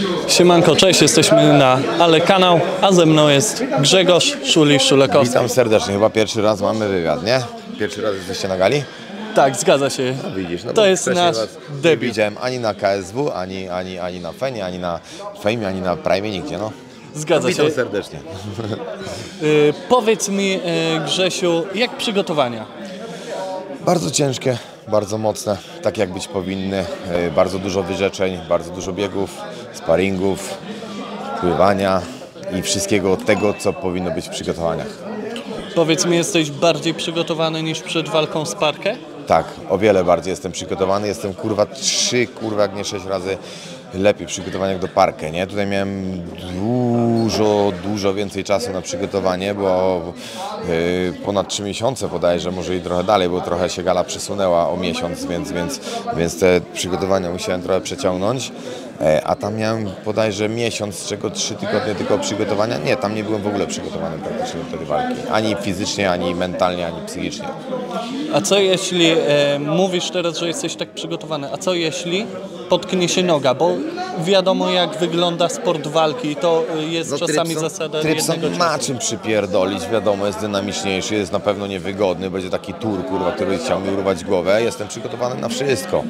Siemanko, cześć, jesteśmy na Ale Kanał, a ze mną jest Grzegorz Szuli-Szulekowski. Witam serdecznie, chyba pierwszy raz mamy wywiad, nie? Pierwszy raz jesteście na gali? Tak, zgadza się. No widzisz, no to jest nasz nie debiut. widziałem ani na KSW, ani na Fenie, ani na Fejmie, ani na Prime, nigdzie, no. Zgadza Witam się. serdecznie. Powiedz mi, Grzesiu, jak przygotowania? Bardzo ciężkie, bardzo mocne, tak jak być powinny. Bardzo dużo wyrzeczeń, bardzo dużo biegów, sparingów, pływania i wszystkiego tego, co powinno być w przygotowaniach. Powiedz mi, jesteś bardziej przygotowany niż przed walką z Parkę? Tak, o wiele bardziej jestem przygotowany. Jestem jak nie 6 razy lepiej przygotowany jak do Parkę, nie? Tutaj miałem dużo więcej czasu na przygotowanie, bo ponad 3 miesiące bodajże, może i trochę dalej, bo trochę się gala przesunęła o miesiąc, więc te przygotowania musiałem trochę przeciągnąć. A tam miałem bodajże miesiąc, z czego 3 tygodnie tylko przygotowania. Nie, tam nie byłem w ogóle przygotowany praktycznie do tej walki. Ani fizycznie, ani mentalnie, ani psychicznie. A co jeśli, mówisz teraz, że jesteś tak przygotowany, a co jeśli potknie się noga? Bo wiadomo, jak wygląda sport walki, to jest czasami zasada Trypson jednego ma ciosu. czym przypierdolić, wiadomo, jest dynamiczniejszy, jest na pewno niewygodny, będzie taki tur, kurwa, który chciał mi urwać głowę. Jestem przygotowany na wszystko,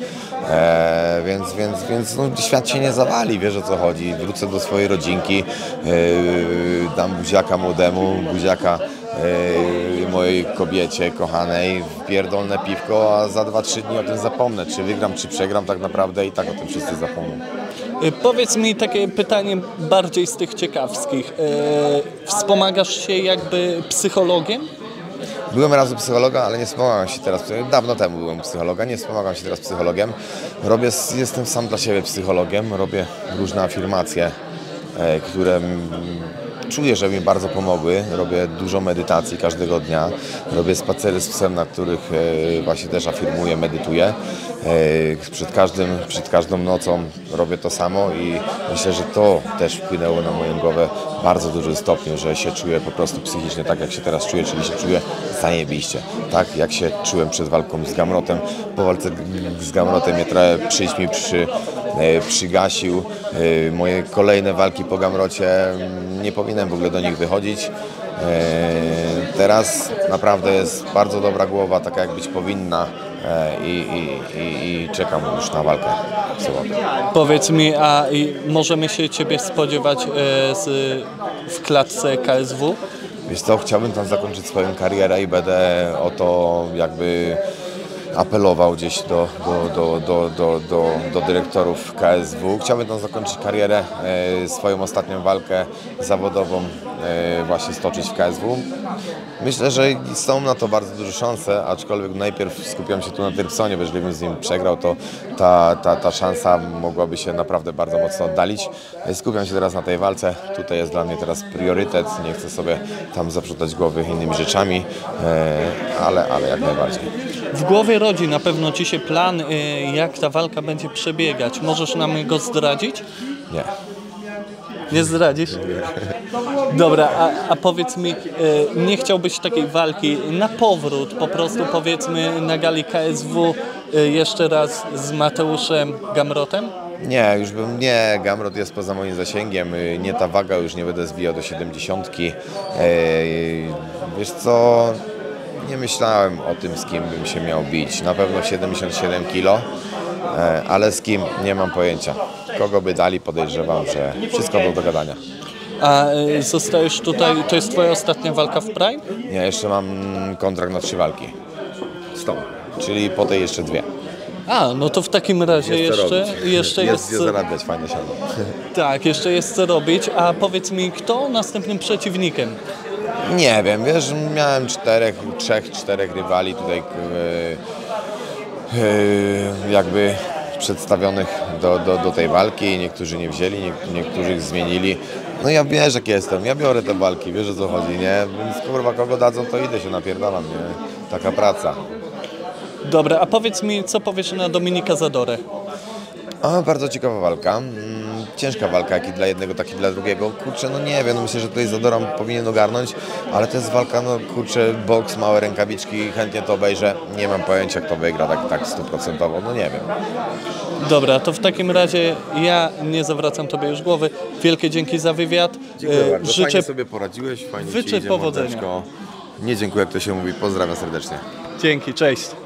więc no, świat się nie zawali, wiesz o co chodzi. Wrócę do swojej rodzinki, dam buziaka młodemu, buziaka mojej kobiecie kochanej, pierdolne piwko, a za 2-3 dni o tym zapomnę. Czy wygram, czy przegram, tak naprawdę i tak o tym wszyscy zapomną. Powiedz mi takie pytanie bardziej z tych ciekawskich. Wspomagasz się jakby psychologiem? Byłem raz u psychologa, ale nie wspomagam się teraz. Dawno temu byłem u psychologa, nie wspomagam się teraz psychologiem. Jestem sam dla siebie psychologiem, robię różne afirmacje, które czuję, że mi bardzo pomogły. Robię dużo medytacji każdego dnia. Robię spacery z psem, na których właśnie też afirmuję, medytuję. Przed każdą nocą robię to samo i myślę, że to też wpłynęło na moją głowę w bardzo dużym stopniu, że się czuję po prostu psychicznie tak, jak się teraz czuję, czyli się czuję zajebiście. Tak, jak się czułem przed walką z Gamrotem. Po walce z Gamrotem mnie trochę przyjść mi przygasił. Moje kolejne walki po Gamrocie nie powinienem w ogóle do nich wychodzić. Teraz naprawdę jest bardzo dobra głowa, taka jak być powinna i czekam już na walkę w sobotę. Powiedz mi, a możemy się Ciebie spodziewać w klatce KSW? Wiesz co, chciałbym tam zakończyć swoją karierę i będę o to jakby apelował gdzieś do dyrektorów KSW. Chciałbym tam zakończyć karierę, swoją ostatnią walkę zawodową właśnie stoczyć w KSW. Myślę, że są na to bardzo duże szanse, aczkolwiek najpierw skupiam się tu na Trypsonie, bo jeżeli bym z nim przegrał, to ta szansa mogłaby się naprawdę bardzo mocno oddalić. Skupiam się teraz na tej walce. Tutaj jest dla mnie teraz priorytet. Nie chcę sobie tam zaprzątać głowy innymi rzeczami, ale jak najbardziej. W głowie rodzi na pewno Ci się plan, jak ta walka będzie przebiegać. Możesz nam go zdradzić? Nie. Nie zdradzisz? Dobra, a powiedz mi, nie chciałbyś takiej walki na powrót, po prostu powiedzmy na gali KSW jeszcze raz z Mateuszem Gamrotem? Nie, Gamrot jest poza moim zasięgiem, nie ta waga, już nie będę zbijał do 70. Wiesz co, nie myślałem o tym, z kim bym się miał bić. Na pewno 77 kg, ale z kim nie mam pojęcia. Kogo by dali, podejrzewam, że wszystko do dogadania. A zostajesz tutaj, to jest Twoja ostatnia walka w Prime? Nie, jeszcze mam kontrakt na 3 walki z tą, czyli po tej jeszcze 2. A, no to w takim razie jeszcze jest gdzie zarabiać, fajnie siadło. Tak, jeszcze jest co robić. A powiedz mi, kto następnym przeciwnikiem? Nie wiem, wiesz, miałem 3-4 rywali tutaj jakby przedstawionych do tej walki. Niektórzy nie wzięli, niektórych zmienili. No ja wiesz, jak jestem, ja biorę te walki, wiesz o co chodzi, nie? Więc kurwa, kogo dadzą, to idę się napierdalam, nie? Taka praca. Dobra, a powiedz mi, co powiesz na Dominika Zadorę? Bardzo ciekawa walka. Ciężka walka, jak i dla jednego, tak i dla drugiego. Kurczę, no nie wiem, no myślę, że tutaj Zadora powinien ogarnąć, ale to jest walka, no kurczę, boks, małe rękawiczki, chętnie to obejrzę. Nie mam pojęcia, kto wygra tak 100%, no nie wiem. Dobra, to w takim razie ja nie zawracam Tobie już głowy. Wielkie dzięki za wywiad. Dziękuję bardzo, Życzę fajnie sobie poradziłeś, fajnie życzę ci idzie, powodzenia. mordeczko. Nie dziękuję, jak to się mówi, pozdrawiam serdecznie. Dzięki, cześć.